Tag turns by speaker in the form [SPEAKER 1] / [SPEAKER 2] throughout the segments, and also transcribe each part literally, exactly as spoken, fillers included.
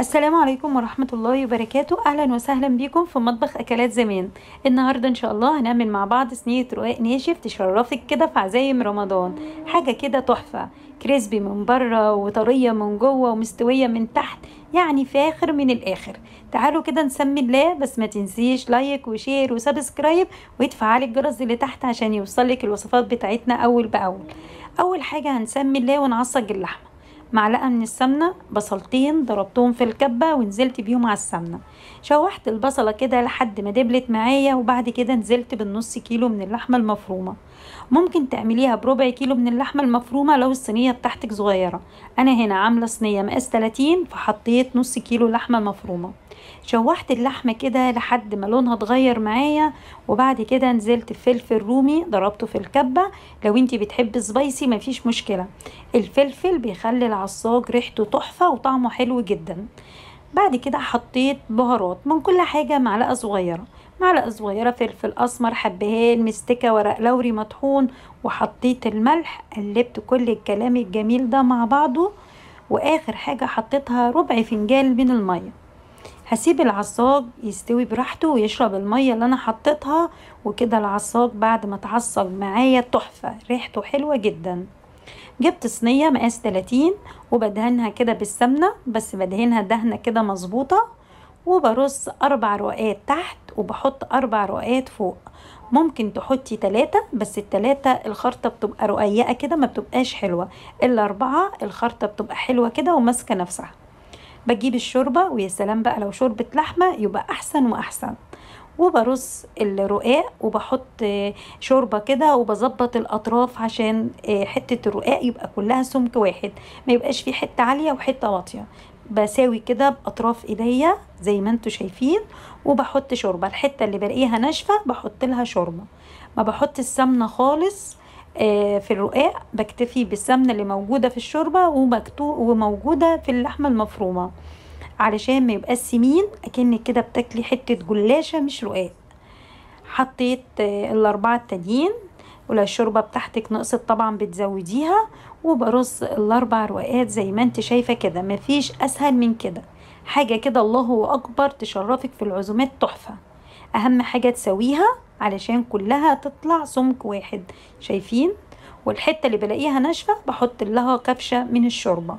[SPEAKER 1] السلام عليكم ورحمة الله وبركاته. أهلا وسهلا بكم في مطبخ أكلات زمان. النهاردة إن شاء الله هنعمل مع بعض صينية رقاق ناشف تشرفك كده في عزايم رمضان. حاجة كده تحفة، كريسبي من بره وطرية من جوه ومستوية من تحت، يعني فاخر من الآخر. تعالوا كده نسمي الله، بس ما تنسيش لايك وشير وسبسكرايب وتفعلي الجرس اللي تحت عشان يوصلك الوصفات بتاعتنا أول بأول. أول حاجة هنسمي الله ونعصج اللحمة. معلقه من السمنه، بصلتين ضربتهم في الكبه ونزلت بيهم على السمنه. شوحت البصله كده لحد ما دبلت معايا، وبعد كده نزلت بالنص كيلو من اللحمه المفرومه. ممكن تعمليها بربع كيلو من اللحمه المفرومه لو الصينيه بتاعتك صغيره. انا هنا عامله صينيه مقاس ثلاثين، فحطيت نص كيلو لحمه مفرومه. شوحت اللحمه كده لحد ما لونها اتغير معايا، وبعد كده نزلت بفلفل رومي ضربته في الكبه. لو انتي بتحبي سبايسي مفيش مشكله، الفلفل بيخلي العصاج ريحته تحفه وطعمه حلو جدا. بعد كده حطيت بهارات من كل حاجه، معلقه صغيره معلقه صغيره فلفل اسمر، حبهان، مستكه، ورق لوري مطحون، وحطيت الملح. قلبت كل الكلام الجميل ده مع بعضه، واخر حاجه حطيتها ربع فنجان من الميه. هسيب العصاج يستوي براحته ويشرب الميه اللي انا حطيتها، وكده العصاج بعد ما اتعصج معايا تحفه، ريحته حلوه جدا. جبت صينيه مقاس ثلاثين وبدهنها كده بالسمنه، بس بدهنها دهنه كده مظبوطه، وبرص اربع رقات تحت وبحط اربع رقات فوق. ممكن تحطي تلاتة، بس التلاتة الخرطة بتبقى رقيقة كده ما بتبقاش حلوة، الا اربعة الخرطة بتبقى حلوة كده وماسكة نفسها. بجيب الشوربة، ويا سلام بقى لو شوربة لحمة يبقى احسن واحسن. وبرص الرقاق وبحط شوربة كده، وبظبط الاطراف عشان حتة الرقاق يبقى كلها سمك واحد، ما يبقاش فيه حتة عالية وحتة واطية. بساوي كده باطراف ايديا زي ما انتوا شايفين، وبحط شوربة. الحتة اللي بلاقيها ناشفة بحط لها شوربة. ما بحط السمنة خالص في الرقاق، بكتفي بالسمنة اللي موجودة في الشوربة وموجودة في اللحمة المفرومة، علشان ما يبقى سمين اكنك كده بتاكلي حته جلاشه مش رقاق. حطيت الاربعه التانيين، ولو الشوربه بتاعتك نقصت طبعا بتزوديها. وبرص الاربع رقاقات زي ما انت شايفه كده، مفيش اسهل من كده. حاجه كده الله اكبر تشرفك في العزومات، تحفه. اهم حاجه تسويها علشان كلها تطلع سمك واحد، شايفين؟ والحته اللي بلاقيها ناشفه بحط لها كبشه من الشوربه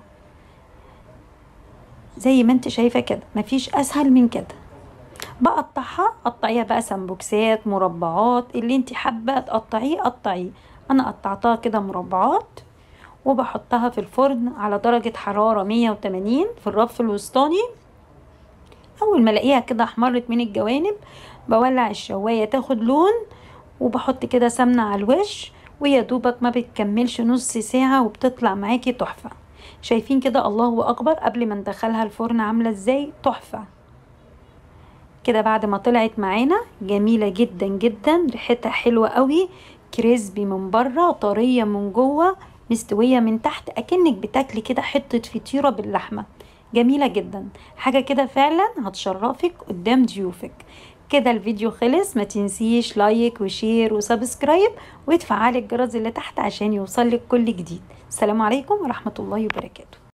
[SPEAKER 1] زي ما انت شايفه كده، مفيش اسهل من كده. بقطعها، قطعيها بقى سمبوكسات، مربعات، اللي انت حابه تقطعيه قطعيه. انا قطعتها كده مربعات، وبحطها في الفرن على درجه حراره مية وتمانين في الرف الوسطاني. اول ما الاقيها كده احمرت من الجوانب بولع الشوايه تاخد لون، وبحط كده سمنه على الوش، ويا دوبك ما بتكملش نص ساعه وبتطلع معاكي تحفه. شايفين كده الله اكبر قبل ما ندخلها الفرن عامله ازاي، تحفه كده. بعد ما طلعت معانا جميله جدا جدا، ريحتها حلوه قوي، كريسبي من بره طريه من جوه مستويه من تحت، اكنك بتاكلي كده حته فطيره باللحمه. جميله جدا، حاجه كده فعلا هتشرفك قدام ضيوفك. كده الفيديو خلص، ما تنسيش لايك وشير وسبسكرايب وتفعلي الجرس اللي تحت عشان يوصلك كل جديد. السلام عليكم ورحمه الله وبركاته.